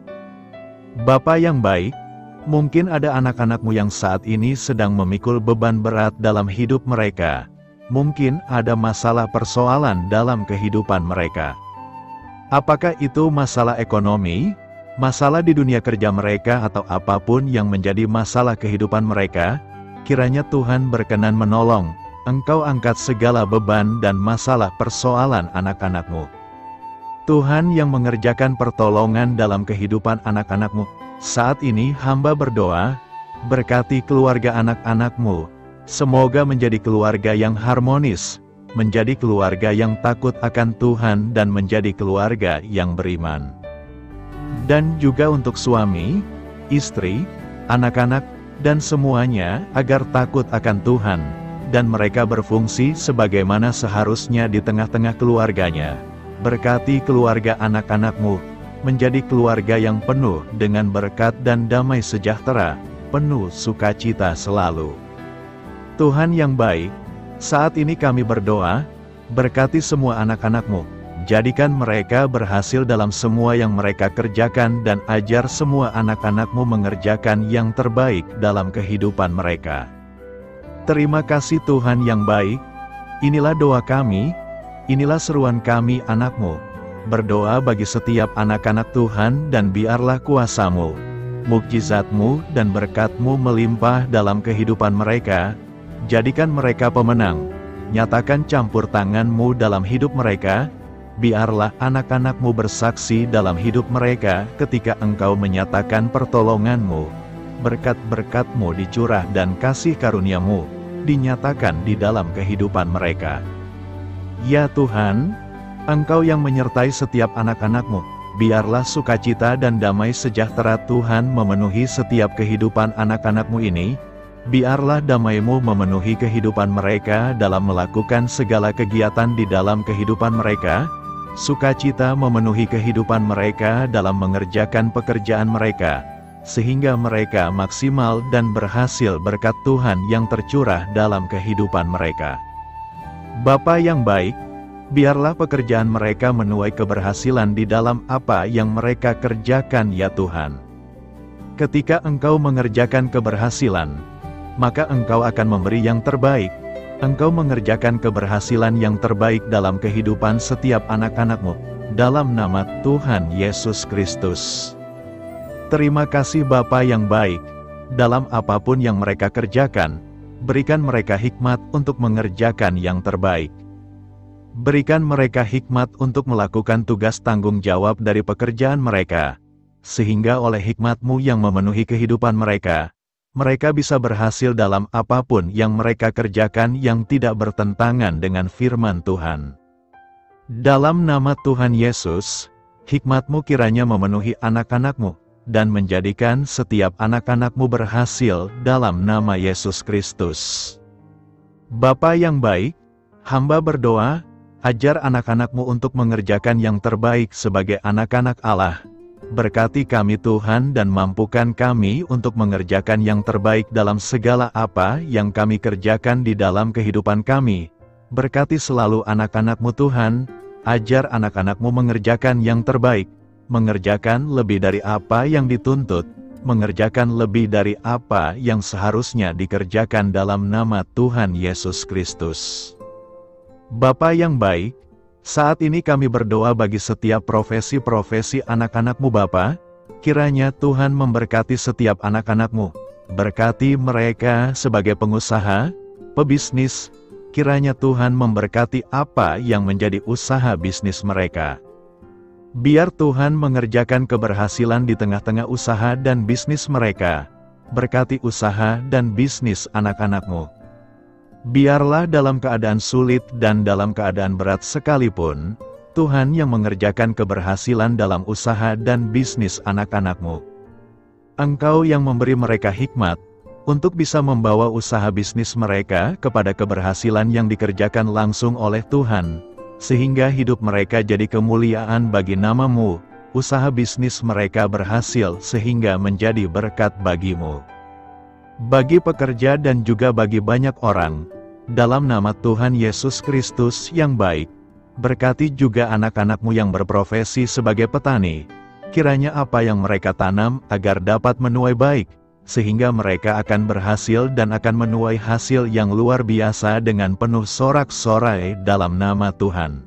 S1: Bapa yang baik, mungkin ada anak-anak-Mu yang saat ini sedang memikul beban berat dalam hidup mereka. Mungkin ada masalah persoalan dalam kehidupan mereka. Apakah itu masalah ekonomi, masalah di dunia kerja mereka, atau apapun yang menjadi masalah kehidupan mereka? Kiranya Tuhan berkenan menolong. Engkau angkat segala beban dan masalah persoalan anak-anak-Mu. Tuhan yang mengerjakan pertolongan dalam kehidupan anak-anak-Mu. Saat ini hamba berdoa, berkati keluarga anak-anak-Mu. Semoga menjadi keluarga yang harmonis, menjadi keluarga yang takut akan Tuhan, dan menjadi keluarga yang beriman. Dan juga untuk suami, istri, anak-anak, dan semuanya, agar takut akan Tuhan, dan mereka berfungsi sebagaimana seharusnya di tengah-tengah keluarganya. Berkati keluarga anak-anak-Mu, menjadi keluarga yang penuh dengan berkat dan damai sejahtera, penuh sukacita selalu. Tuhan yang baik, saat ini kami berdoa, berkati semua anak-anak-Mu, jadikan mereka berhasil dalam semua yang mereka kerjakan, dan ajar semua anak-anak-Mu mengerjakan yang terbaik dalam kehidupan mereka. Terima kasih Tuhan yang baik, inilah doa kami, inilah seruan kami anak-Mu, berdoa bagi setiap anak-anak Tuhan, dan biarlah kuasa-Mu, mukjizat-Mu, dan berkat-Mu melimpah dalam kehidupan mereka. Jadikan mereka pemenang, nyatakan campur tangan-Mu dalam hidup mereka, biarlah anak-anak-Mu bersaksi dalam hidup mereka ketika Engkau menyatakan pertolongan-Mu, berkat-berkat-Mu dicurah dan kasih karunia-Mu dinyatakan di dalam kehidupan mereka. Ya Tuhan, Engkau yang menyertai setiap anak-anak-Mu, biarlah sukacita dan damai sejahtera Tuhan memenuhi setiap kehidupan anak-anak-Mu ini. Biarlah damai-Mu memenuhi kehidupan mereka dalam melakukan segala kegiatan di dalam kehidupan mereka. Sukacita memenuhi kehidupan mereka dalam mengerjakan pekerjaan mereka, sehingga mereka maksimal dan berhasil berkat Tuhan yang tercurah dalam kehidupan mereka. Bapa yang baik, biarlah pekerjaan mereka menuai keberhasilan di dalam apa yang mereka kerjakan ya Tuhan. Ketika Engkau mengerjakan keberhasilan, maka Engkau akan memberi yang terbaik. Engkau mengerjakan keberhasilan yang terbaik dalam kehidupan setiap anak-anak-Mu, dalam nama Tuhan Yesus Kristus. Terima kasih Bapa yang baik, dalam apapun yang mereka kerjakan, berikan mereka hikmat untuk mengerjakan yang terbaik. Berikan mereka hikmat untuk melakukan tugas tanggung jawab dari pekerjaan mereka, sehingga oleh hikmat-Mu yang memenuhi kehidupan mereka, mereka bisa berhasil dalam apapun yang mereka kerjakan yang tidak bertentangan dengan firman Tuhan. Dalam nama Tuhan Yesus, hikmat-Mu kiranya memenuhi anak-anak-Mu, dan menjadikan setiap anak-anak-Mu berhasil dalam nama Yesus Kristus. Bapa yang baik, hamba berdoa, ajar anak-anak-Mu untuk mengerjakan yang terbaik sebagai anak-anak Allah. Berkati kami Tuhan dan mampukan kami untuk mengerjakan yang terbaik dalam segala apa yang kami kerjakan di dalam kehidupan kami. Berkati selalu anak-anak-Mu Tuhan, ajar anak-anak-Mu mengerjakan yang terbaik, mengerjakan lebih dari apa yang dituntut, mengerjakan lebih dari apa yang seharusnya dikerjakan dalam nama Tuhan Yesus Kristus. Bapa yang baik, saat ini kami berdoa bagi setiap profesi-profesi anak-anak-Mu Bapa, kiranya Tuhan memberkati setiap anak-anak-Mu, berkati mereka sebagai pengusaha, pebisnis, kiranya Tuhan memberkati apa yang menjadi usaha bisnis mereka. Biar Tuhan mengerjakan keberhasilan di tengah-tengah usaha dan bisnis mereka, berkati usaha dan bisnis anak-anak-Mu. Biarlah dalam keadaan sulit dan dalam keadaan berat sekalipun, Tuhan yang mengerjakan keberhasilan dalam usaha dan bisnis anak-anak-Mu. Engkau yang memberi mereka hikmat, untuk bisa membawa usaha bisnis mereka kepada keberhasilan yang dikerjakan langsung oleh Tuhan, sehingga hidup mereka jadi kemuliaan bagi nama-Mu, usaha bisnis mereka berhasil sehingga menjadi berkat bagi-Mu. Bagi pekerja dan juga bagi banyak orang, dalam nama Tuhan Yesus Kristus yang baik, berkati juga anak-anak-Mu yang berprofesi sebagai petani, kiranya apa yang mereka tanam agar dapat menuai baik, sehingga mereka akan berhasil dan akan menuai hasil yang luar biasa dengan penuh sorak-sorai dalam nama Tuhan.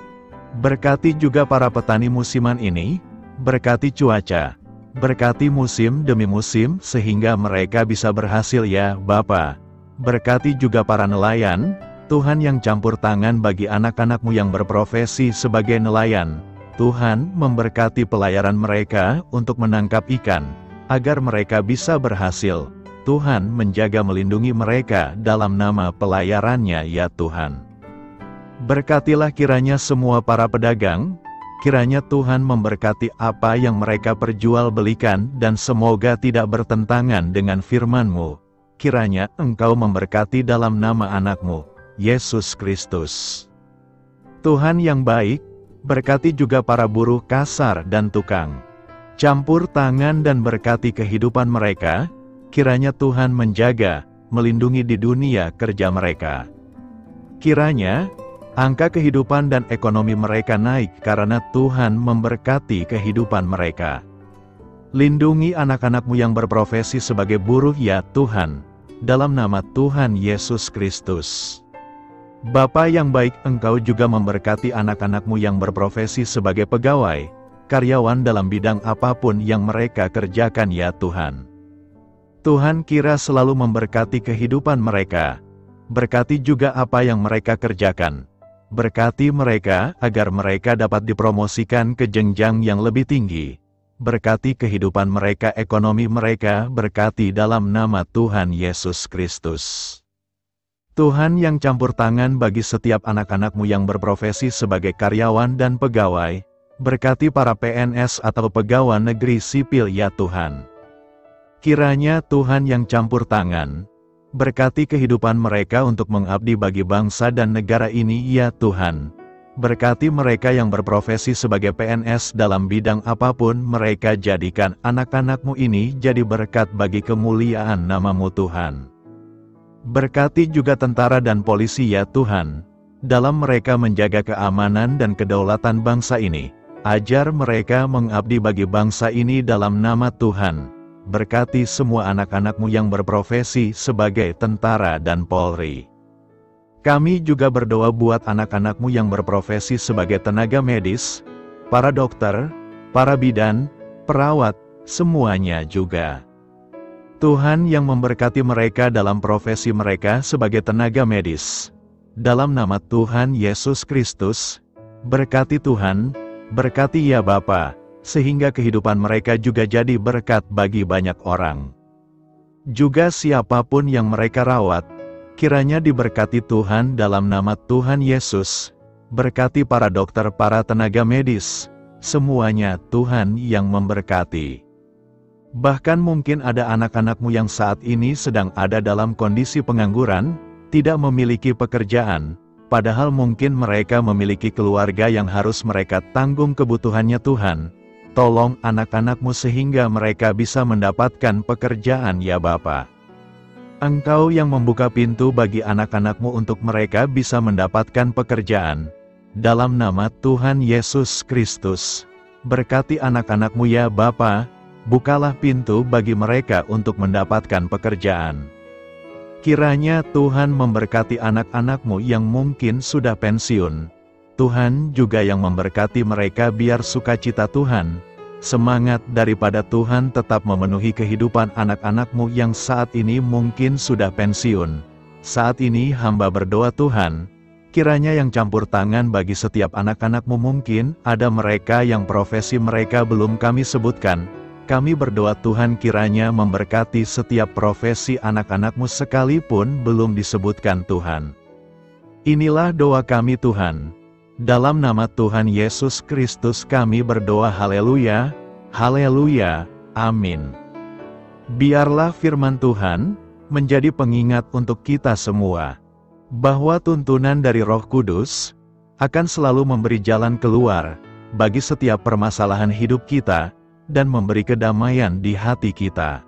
S1: Berkati juga para petani musiman ini, berkati cuaca, berkati musim demi musim sehingga mereka bisa berhasil ya Bapa. Berkati juga para nelayan, Tuhan yang campur tangan bagi anak-anak-Mu yang berprofesi sebagai nelayan. Tuhan memberkati pelayaran mereka untuk menangkap ikan, agar mereka bisa berhasil. Tuhan menjaga melindungi mereka dalam nama pelayarannya ya Tuhan. Berkatilah kiranya semua para pedagang, kiranya Tuhan memberkati apa yang mereka perjualbelikan dan semoga tidak bertentangan dengan firman-Mu. Kiranya Engkau memberkati dalam nama anak-Mu, Yesus Kristus. Tuhan yang baik, berkati juga para buruh kasar dan tukang. Campur tangan dan berkati kehidupan mereka, kiranya Tuhan menjaga, melindungi di dunia kerja mereka. Kiranya angka kehidupan dan ekonomi mereka naik karena Tuhan memberkati kehidupan mereka. Lindungi anak-anak-Mu yang berprofesi sebagai buruh ya Tuhan, dalam nama Tuhan Yesus Kristus. Bapa yang baik, Engkau juga memberkati anak-anak-Mu yang berprofesi sebagai pegawai, karyawan dalam bidang apapun yang mereka kerjakan ya Tuhan. Tuhan kira selalu memberkati kehidupan mereka. Berkati juga apa yang mereka kerjakan. Berkati mereka agar mereka dapat dipromosikan ke jenjang yang lebih tinggi. Berkati kehidupan mereka, ekonomi mereka, berkati dalam nama Tuhan Yesus Kristus. Tuhan yang campur tangan bagi setiap anak-anak-Mu yang berprofesi sebagai karyawan dan pegawai, Berkati para PNS atau pegawai negeri sipil ya Tuhan. Kiranya Tuhan yang campur tangan, berkati kehidupan mereka untuk mengabdi bagi bangsa dan negara ini ya Tuhan. Berkati mereka yang berprofesi sebagai PNS dalam bidang apapun mereka, jadikan anak-anak-Mu ini jadi berkat bagi kemuliaan nama-Mu Tuhan. Berkati juga tentara dan polisi ya Tuhan, dalam mereka menjaga keamanan dan kedaulatan bangsa ini. Ajar mereka mengabdi bagi bangsa ini dalam nama Tuhan. Berkati semua anak-anak-Mu yang berprofesi sebagai tentara dan Polri. Kami juga berdoa buat anak-anak-Mu yang berprofesi sebagai tenaga medis, para dokter, para bidan, perawat, semuanya juga. Tuhan yang memberkati mereka dalam profesi mereka sebagai tenaga medis. Dalam nama Tuhan Yesus Kristus, berkati Tuhan, berkati ya Bapa, sehingga kehidupan mereka juga jadi berkat bagi banyak orang. Juga siapapun yang mereka rawat, kiranya diberkati Tuhan dalam nama Tuhan Yesus. Berkati para dokter, para tenaga medis, semuanya Tuhan yang memberkati. Bahkan mungkin ada anak-anak-Mu yang saat ini sedang ada dalam kondisi pengangguran, tidak memiliki pekerjaan, padahal mungkin mereka memiliki keluarga yang harus mereka tanggung kebutuhannya Tuhan. Tolong anak-anak-Mu sehingga mereka bisa mendapatkan pekerjaan ya Bapa. Engkau yang membuka pintu bagi anak-anak-Mu untuk mereka bisa mendapatkan pekerjaan. Dalam nama Tuhan Yesus Kristus, berkati anak-anak-Mu ya Bapa, bukalah pintu bagi mereka untuk mendapatkan pekerjaan. Kiranya Tuhan memberkati anak-anak-Mu yang mungkin sudah pensiun. Tuhan juga yang memberkati mereka biar sukacita Tuhan, semangat daripada Tuhan tetap memenuhi kehidupan anak-anak-Mu yang saat ini mungkin sudah pensiun. Saat ini hamba berdoa Tuhan, kiranya yang campur tangan bagi setiap anak-anak-Mu, mungkin ada mereka yang profesi mereka belum kami sebutkan. Kami berdoa Tuhan kiranya memberkati setiap profesi anak-anak-Mu sekalipun belum disebutkan Tuhan. Inilah doa kami Tuhan. Dalam nama Tuhan Yesus Kristus kami berdoa, haleluya, haleluya, amin. Biarlah firman Tuhan menjadi pengingat untuk kita semua, bahwa tuntunan dari Roh Kudus akan selalu memberi jalan keluar bagi setiap permasalahan hidup kita, dan memberi kedamaian di hati kita.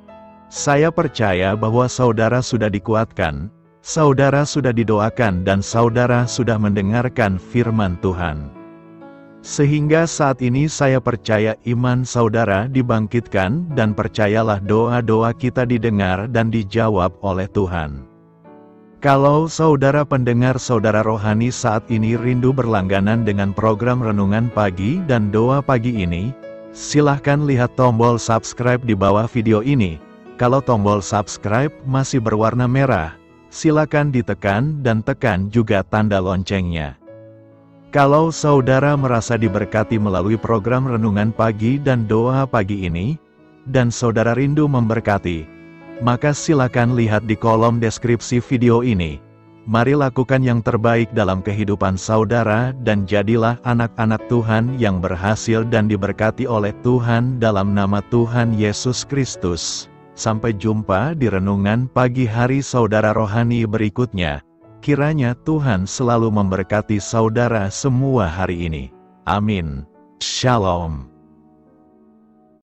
S1: Saya percaya bahwa saudara sudah dikuatkan, saudara sudah didoakan dan saudara sudah mendengarkan firman Tuhan. Sehingga saat ini saya percaya iman saudara dibangkitkan dan percayalah doa-doa kita didengar dan dijawab oleh Tuhan. Kalau saudara pendengar saudara rohani saat ini rindu berlangganan dengan program Renungan Pagi dan Doa Pagi ini, silahkan lihat tombol subscribe di bawah video ini. Kalau tombol subscribe masih berwarna merah, silakan ditekan dan tekan juga tanda loncengnya. Kalau saudara merasa diberkati melalui program Renungan Pagi dan Doa Pagi ini, dan saudara rindu memberkati, maka silakan lihat di kolom deskripsi video ini. Mari lakukan yang terbaik dalam kehidupan saudara dan jadilah anak-anak Tuhan yang berhasil dan diberkati oleh Tuhan dalam nama Tuhan Yesus Kristus. Sampai jumpa di renungan pagi hari saudara rohani berikutnya. Kiranya Tuhan selalu memberkati saudara semua hari ini. Amin. Shalom.